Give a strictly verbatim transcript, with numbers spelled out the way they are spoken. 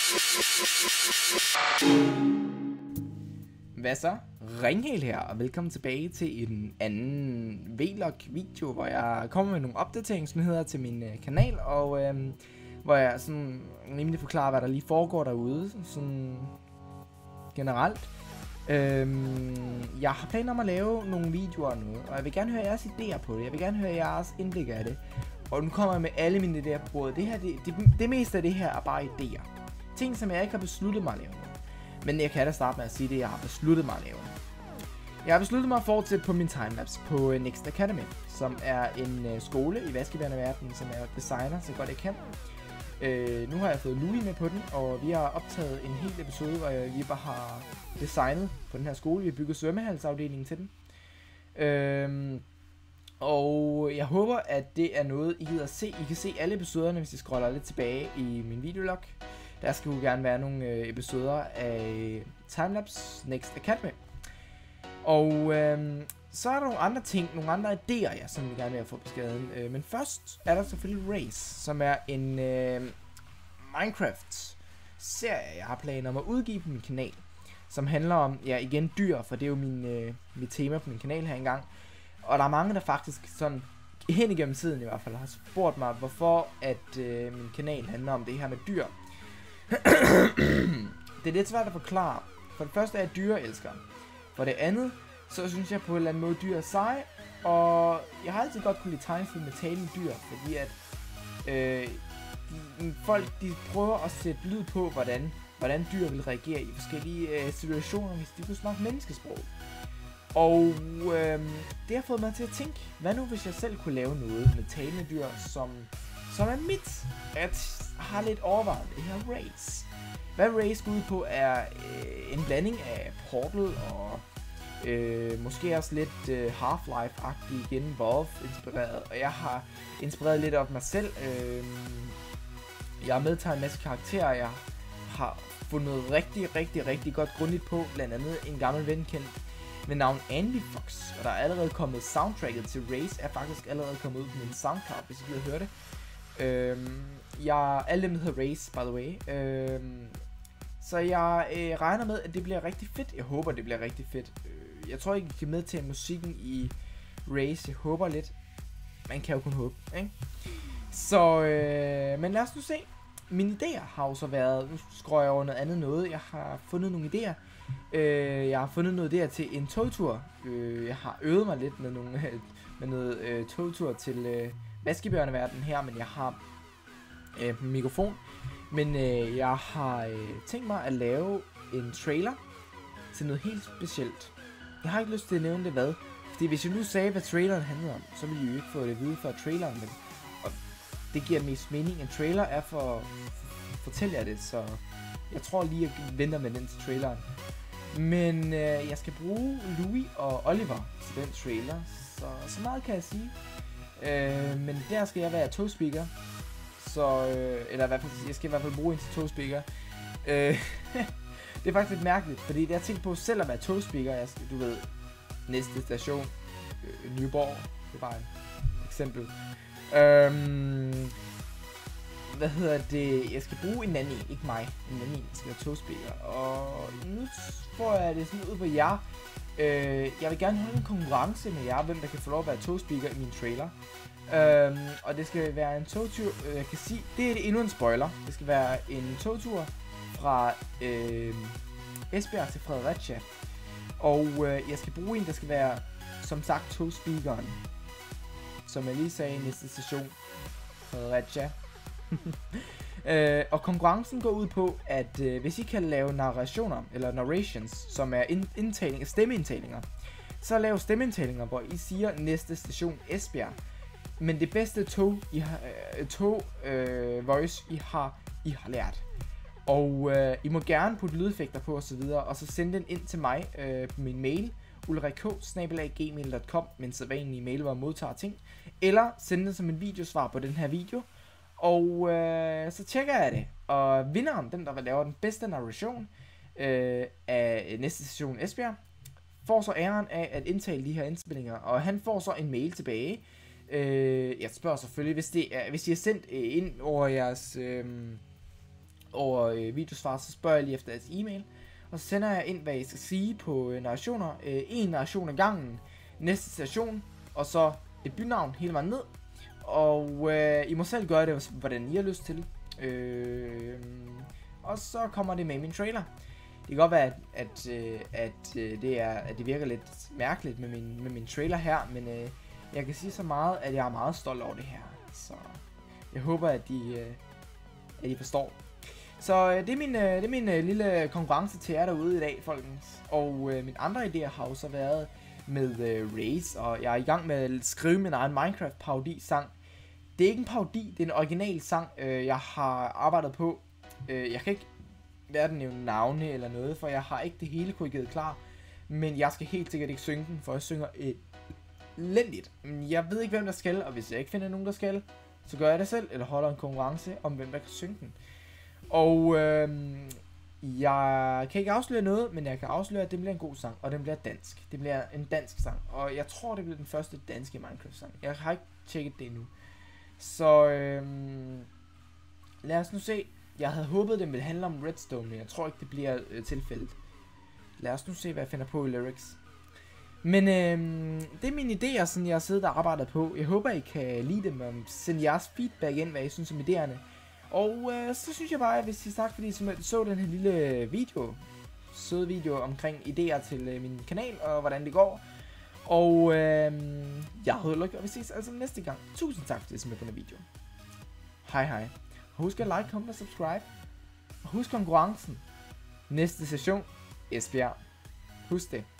Hvad så? Ringhæl her, og velkommen tilbage til en anden vlog video, hvor jeg kommer med nogle opdateringsnyheder til min øh, kanal, og øh, hvor jeg sådan rimelig forklarer, hvad der lige foregår derude, sådan generelt. Øh, jeg har planer om at lave nogle videoer nu, og jeg vil gerne høre jeres idéer på det, jeg vil gerne høre jeres indblik af det, og nu kommer jeg med alle mine idéer på bordet. Det her, det, det, det meste af det her er bare idéer. Ting, som jeg ikke har besluttet mig at lave nu. Men jeg kan da starte med at sige det, jeg har besluttet mig at lave. Jeg har besluttet mig at fortsætte på min timelapse på Next Academy, som er en uh, skole i vaskebjørneverdenen, som er designer, så godt jeg kan. Uh, nu har jeg fået Louis med på den, og vi har optaget en hel episode, hvor vi bare har designet på den her skole. Vi har bygget svømmehalsafdelingen til den. Uh, og jeg håber, at det er noget, I gider at se. I kan se alle episoderne, hvis I scroller lidt tilbage i min videolog. Der skal jo gerne være nogle øh, episoder af Timelapse Next Academy. Og øh, så er der nogle andre ting, nogle andre idéer, jeg som vi gerne vil få på skaden. Øh, men først er der selvfølgelig Race, som er en øh, Minecraft-serie, jeg har planer om at udgive på min kanal. Som handler om, ja igen, dyr, for det er jo min, øh, mit tema på min kanal her engang. Og der er mange, der faktisk sådan hen igennem tiden i hvert fald har spurgt mig, hvorfor at øh, min kanal handler om det her med dyr. Det er lidt svært at forklare. For det første er jeg dyreelsker. For det andet, så synes jeg på en eller anden måde dyr er seje. Og jeg har altid godt kunne lide tegnefilm med talende dyr, fordi at øh, de, folk de prøver at sætte lyd på, hvordan, hvordan dyr vil reagere i forskellige øh, situationer, hvis de kunne snakke menneskesprog. Og øh, det har fået mig til at tænke, hvad nu hvis jeg selv kunne lave noget med talende dyr, som, som er mit? At har lidt overvejet det her Race. Hvad Race går ud på er øh, en blanding af Portal og øh, måske også lidt øh, Half-Life-agtig igen, Valve-inspireret. Og jeg har inspireret lidt af mig selv. Øh, jeg har medtaget en masse karakterer, jeg har fundet rigtig, rigtig, rigtig godt grundigt på. Blandt andet en gammel ven kendt med navn Andy Fox. Og der er allerede kommet soundtracket til Race, er faktisk allerede kommet ud på min SoundCloud, hvis I vil høre det. Øhm, jeg, alle dem hedder Race, by the way. Øhm, så jeg øh, regner med, at det bliver rigtig fedt. Jeg håber, det bliver rigtig fedt. Øh, jeg tror ikke, I kan med til musikken i Race. Jeg håber lidt. Man kan jo kun håbe, ikke? Så, øh, men lad os nu se. Mine idéer har jo så været, nu skruer jeg over noget andet noget. Jeg har fundet nogle idéer. Øh, jeg har fundet noget der til en togtur. Øh, jeg har øvet mig lidt med, nogle, med noget øh, togtur til øh, vaskebjørneverdenen her, men jeg har øh, mikrofon. Men øh, jeg har øh, tænkt mig at lave en trailer til noget helt specielt. Jeg har ikke lyst til at nævne det hvad. Fordi hvis jeg nu sagde, hvad traileren handlede om, så ville I jo ikke få det at vide fra traileren. Men, og det giver mest mening. En trailer er for at fortælle jer det, så jeg tror lige, at jeg venter med den til traileren. Men øh, jeg skal bruge Louis og Oliver til den trailer, så, så meget kan jeg sige. Øh, men der skal jeg være togspeaker. Så, øh, eller i hvert fald, jeg skal i hvert fald bruge en til togspeaker. Øh, det er faktisk lidt mærkeligt, fordi jeg tænkte på selv at være togspeaker. Jeg skal, du ved, næste station, øh, Nyborg, det er bare et eksempel. Øh, hvad hedder det? Jeg skal bruge en anden en, ikke mig. En anden en, jeg skal være togspeaker. Og nu får jeg det sådan ud på jer. Øh, jeg vil gerne holde en konkurrence med jer, hvem der kan få lov at være togspeaker i min trailer. Øhm, og det skal være en togtur, øh, jeg kan sige, det er endnu en spoiler. Det skal være en togtur fra øh, Esbjerg til Fredericia. Og øh, jeg skal bruge en, der skal være, som sagt, togspeakeren. Som jeg lige sagde, næste station, Fredericia. øh, og konkurrencen går ud på, at øh, hvis I kan lave narrationer, eller narrations, som er ind indtalinger, stemmeindtalinger, så lav stemmeindtalinger, hvor I siger næste station Esbjerg. Men det bedste tog, I har, øh, tog øh, voice, I har, I har lært. Og øh, I må gerne putte lydeffekter på osv. Og så sende den ind til mig øh, på min mail, ulrik snabel-a gmail punktum com, med en sædvanlig mail, hvor jeg modtager ting. Eller sende den som en videosvar på den her video. Og øh, så tjekker jeg det. Og vinderen, den der vil lave den bedste narration øh, af næste station Esbjerg, får så æren af at indtale de her indspillinger. Og han får så en mail tilbage. Øh, jeg spørger selvfølgelig, hvis, det er, hvis I har sendt øh, ind over jeres, øh, over øh, videosvar, så spørger jeg lige efter deres e-mail. Og så sender jeg ind, hvad I skal sige på øh, narrationer. Øh, en narration ad gangen, næste station, og så et bynavn hele vejen ned. Og øh, I må selv gøre det, hvordan I har lyst til. Øh, og så kommer det med i min trailer. Det kan godt være, at, at, øh, at, øh, det, er, at det virker lidt mærkeligt med min, med min trailer her, men øh, jeg kan sige så meget, at jeg er meget stolt over det her. Så jeg håber, at I, øh, at I forstår. Så øh, det er min, øh, det er min øh, lille konkurrence til jer derude i dag, folkens. Og øh, mine andre idéer har jo så været med øh, Raze, og jeg er i gang med at skrive min egen Minecraft-parodi-sang. Det er ikke en parodi, det er en original sang, øh, jeg har arbejdet på. Øh, jeg kan ikke hverken nævne navne eller noget, for jeg har ikke det hele korrigeret klar. Men jeg skal helt sikkert ikke synge den, for jeg synger elendigt. Men jeg ved ikke, hvem der skal, og hvis jeg ikke finder nogen, der skal, så gør jeg det selv, eller holder en konkurrence om, hvem der kan synge den. Og øh, jeg kan ikke afsløre noget, men jeg kan afsløre, at det bliver en god sang, og den bliver dansk. Det bliver en dansk sang, og jeg tror, det bliver den første danske Minecraft-sang. Jeg har ikke tjekket det endnu. Så øh, lad os nu se. Jeg havde håbet, det ville handle om Redstone, men jeg tror ikke, det bliver øh, tilfældet. Lad os nu se, hvad jeg finder på i lyrics. Men øh, det er mine idéer, sådan jeg har siddet og arbejdet på. Jeg håber, I kan lide dem og sende jeres feedback ind, hvad I synes om idéerne. Og øh, så synes jeg bare, at hvis I sagt, fordi I så den her lille video, søde video omkring idéer til øh, min kanal og hvordan det går. Og øh, jeg hedder Lukke, og vi ses altså næste gang. Tusind tak, fordi I så med på den video. Hej hej. Husk at like, comment og subscribe. Og husk konkurrencen. Næste session, Esbjerg. Husk det.